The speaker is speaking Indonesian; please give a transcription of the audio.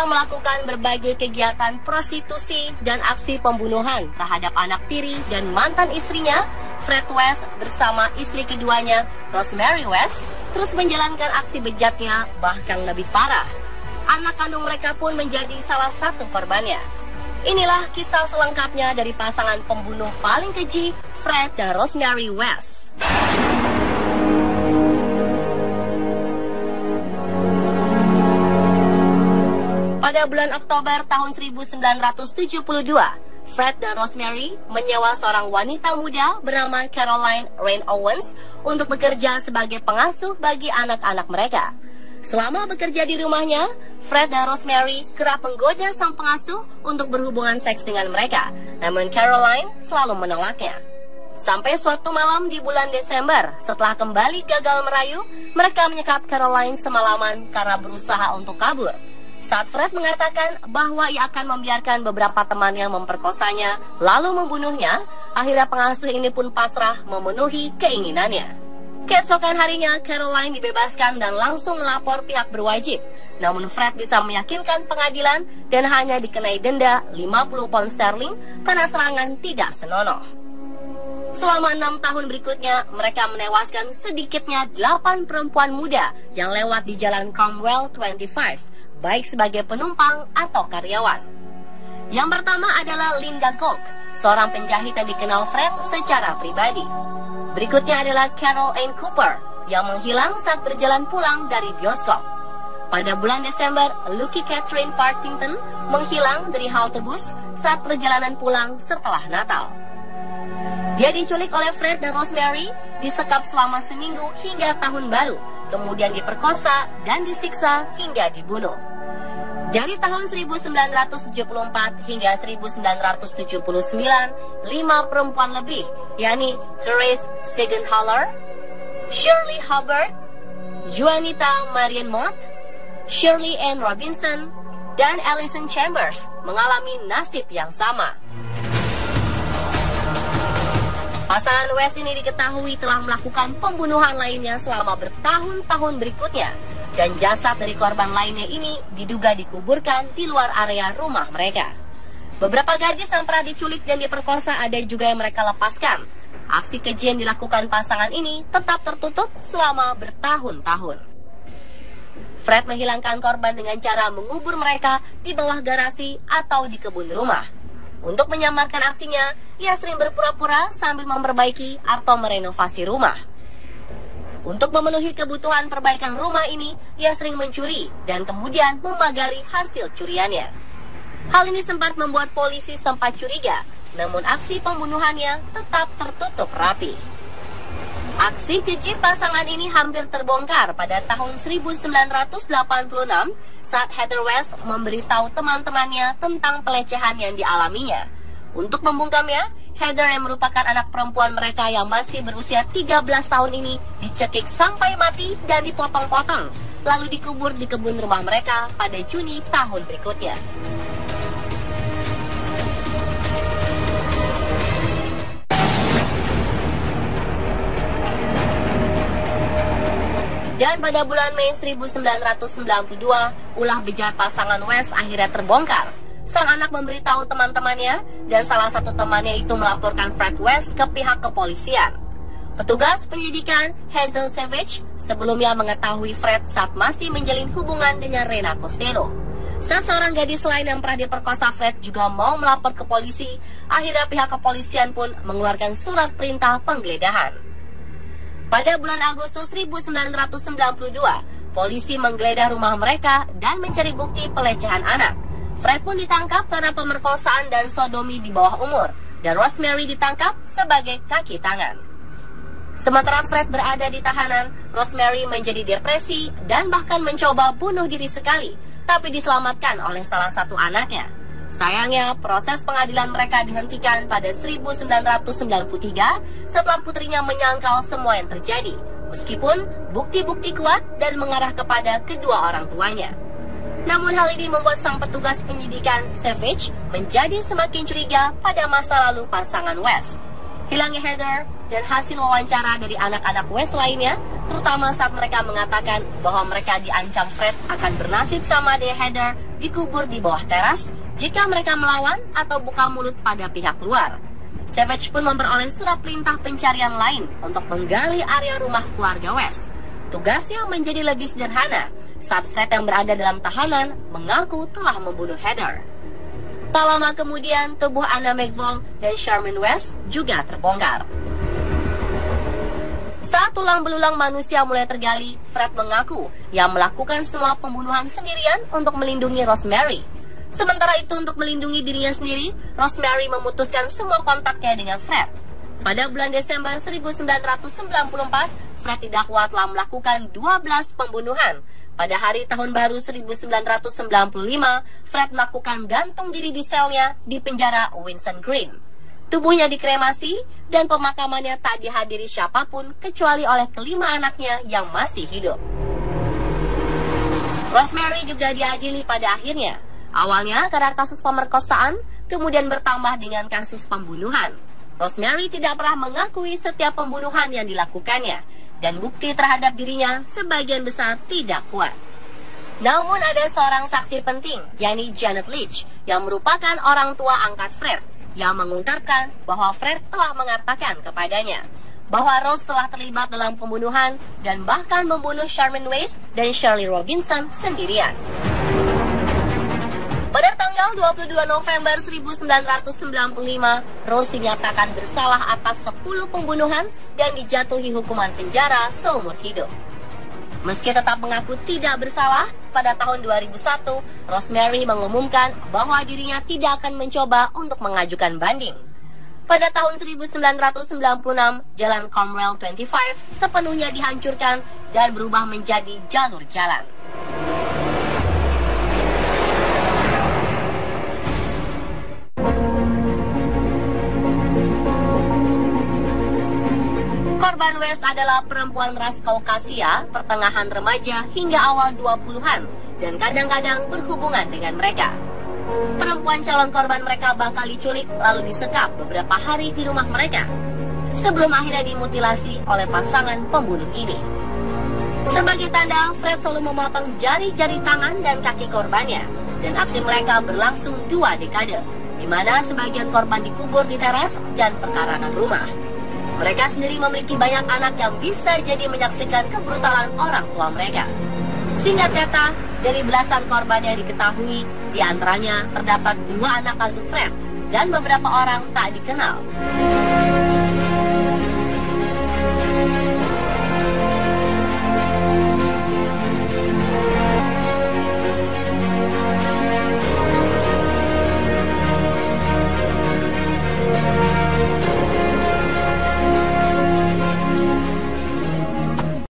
melakukan berbagai kegiatan prostitusi dan aksi pembunuhan terhadap anak tiri dan mantan istrinya, Fred West bersama istri keduanya, Rosemary West, terus menjalankan aksi bejatnya bahkan lebih parah. Anak kandung mereka pun menjadi salah satu korbannya. Inilah kisah selengkapnya dari pasangan pembunuh paling keji, Fred dan Rosemary West. Pada bulan Oktober tahun 1972, Fred dan Rosemary menyewa seorang wanita muda bernama Caroline Rain Owens untuk bekerja sebagai pengasuh bagi anak-anak mereka. Selama bekerja di rumahnya, Fred dan Rosemary kerap menggoda sang pengasuh untuk berhubungan seks dengan mereka, namun Caroline selalu menolaknya. Sampai suatu malam di bulan Desember, setelah kembali gagal merayu, mereka menyekap Caroline semalaman karena berusaha untuk kabur. Saat Fred mengatakan bahwa ia akan membiarkan beberapa temannya memperkosanya, lalu membunuhnya, akhirnya pengasuh ini pun pasrah memenuhi keinginannya. Keesokan harinya, Caroline dibebaskan dan langsung melapor pihak berwajib. Namun Fred bisa meyakinkan pengadilan dan hanya dikenai denda 50 pound sterling karena serangan tidak senonoh. Selama 6 tahun berikutnya, mereka menewaskan sedikitnya 8 perempuan muda yang lewat di jalan Cromwell 25, baik sebagai penumpang atau karyawan. Yang pertama adalah Linda Gok, seorang penjahit yang dikenal Fred secara pribadi. Berikutnya adalah Carol Ann Cooper, yang menghilang saat berjalan pulang dari bioskop. Pada bulan Desember, Lucky Catherine Partington menghilang dari halte bus saat perjalanan pulang setelah Natal. Dia diculik oleh Fred dan Rosemary, disekap selama seminggu hingga tahun baru, kemudian diperkosa dan disiksa hingga dibunuh. Dari tahun 1974 hingga 1979, 5 perempuan lebih, yakni Therese Seigenthaler, Shirley Hubbard, Juanita Marian Mott, Shirley Ann Robinson, dan Alison Chambers mengalami nasib yang sama. Pasangan West ini diketahui telah melakukan pembunuhan lainnya selama bertahun-tahun berikutnya, dan jasad dari korban lainnya ini diduga dikuburkan di luar area rumah mereka. Beberapa gadis yang pernah diculik dan diperkosa ada juga yang mereka lepaskan. Aksi keji yang dilakukan pasangan ini tetap tertutup selama bertahun-tahun. Fred menghilangkan korban dengan cara mengubur mereka di bawah garasi atau di kebun rumah. Untuk menyamarkan aksinya, ia sering berpura-pura sambil memperbaiki atau merenovasi rumah. Untuk memenuhi kebutuhan perbaikan rumah ini, ia sering mencuri dan kemudian memagari hasil curiannya. Hal ini sempat membuat polisi setempat curiga, namun aksi pembunuhannya tetap tertutup rapi. Aksi keji pasangan ini hampir terbongkar pada tahun 1986 saat Heather West memberitahu teman-temannya tentang pelecehan yang dialaminya. Untuk membungkamnya, Heather yang merupakan anak perempuan mereka yang masih berusia 13 tahun ini dicekik sampai mati dan dipotong-potong, lalu dikubur di kebun rumah mereka pada Juni tahun berikutnya. Dan pada bulan Mei 1992, ulah bejat pasangan West akhirnya terbongkar. Sang anak memberitahu teman-temannya, dan salah satu temannya itu melaporkan Fred West ke pihak kepolisian. Petugas penyidikan Hazel Savage sebelumnya mengetahui Fred saat masih menjalin hubungan dengan Rena Costello. Saat seorang gadis lain yang pernah diperkosa Fred juga mau melapor ke polisi, akhirnya pihak kepolisian pun mengeluarkan surat perintah penggeledahan. Pada bulan Agustus 1992, polisi menggeledah rumah mereka dan mencari bukti pelecehan anak. Fred pun ditangkap karena pemerkosaan dan sodomi di bawah umur, dan Rosemary ditangkap sebagai kaki tangan. Sementara Fred berada di tahanan, Rosemary menjadi depresi dan bahkan mencoba bunuh diri sekali, tapi diselamatkan oleh salah satu anaknya. Sayangnya, proses pengadilan mereka dihentikan pada 1993 setelah putrinya menyangkal semua yang terjadi, meskipun bukti-bukti kuat dan mengarah kepada kedua orang tuanya. Namun hal ini membuat sang petugas penyidikan Savage menjadi semakin curiga pada masa lalu pasangan West. Hilangnya Heather dan hasil wawancara dari anak-anak West lainnya, terutama saat mereka mengatakan bahwa mereka diancam Fred akan bernasib sama dengan Heather dikubur di bawah teras jika mereka melawan atau buka mulut pada pihak luar. Savage pun memperoleh surat perintah pencarian lain untuk menggali area rumah keluarga West. Tugasnya menjadi lebih sederhana saat Fred yang berada dalam tahanan mengaku telah membunuh Heather. Tak lama kemudian, tubuh Anna McFall dan Sherman West juga terbongkar. Saat tulang belulang manusia mulai tergali, Fred mengaku ia melakukan semua pembunuhan sendirian untuk melindungi Rosemary. Sementara itu, untuk melindungi dirinya sendiri, Rosemary memutuskan semua kontaknya dengan Fred. Pada bulan Desember 1994, Fred didakwa telah melakukan 12 pembunuhan. Pada hari tahun baru 1995, Fred melakukan gantung diri di selnya di penjara Winson Green. Tubuhnya dikremasi dan pemakamannya tak dihadiri siapapun kecuali oleh kelima anaknya yang masih hidup. Rosemary juga diadili pada akhirnya. Awalnya karena kasus pemerkosaan, kemudian bertambah dengan kasus pembunuhan. Rosemary tidak pernah mengakui setiap pembunuhan yang dilakukannya, dan bukti terhadap dirinya sebagian besar tidak kuat. Namun ada seorang saksi penting, yakni Janet Leach, yang merupakan orang tua angkat Fred, yang mengungkapkan bahwa Fred telah mengatakan kepadanya bahwa Rose telah terlibat dalam pembunuhan dan bahkan membunuh Sherman West dan Shirley Robinson sendirian. Pada tanggal 22 November 1995, Rose dinyatakan bersalah atas 10 pembunuhan dan dijatuhi hukuman penjara seumur hidup. Meski tetap mengaku tidak bersalah, pada tahun 2001, Rosemary mengumumkan bahwa dirinya tidak akan mencoba untuk mengajukan banding. Pada tahun 1996, Jalan Cromwell 25 sepenuhnya dihancurkan dan berubah menjadi jalur jalan. Korban West adalah perempuan ras Kaukasia, pertengahan remaja hingga awal 20-an, dan kadang-kadang berhubungan dengan mereka. Perempuan calon korban mereka bakal diculik lalu disekap beberapa hari di rumah mereka, sebelum akhirnya dimutilasi oleh pasangan pembunuh ini. Sebagai tanda, Fred selalu memotong jari-jari tangan dan kaki korbannya, dan aksi mereka berlangsung 2 dekade, di mana sebagian korban dikubur di teras dan perkarangan rumah. Mereka sendiri memiliki banyak anak yang bisa jadi menyaksikan kebrutalan orang tua mereka. Singkat kata, dari belasan korban yang diketahui, di antaranya terdapat 2 anak kandung Fred dan beberapa orang tak dikenal.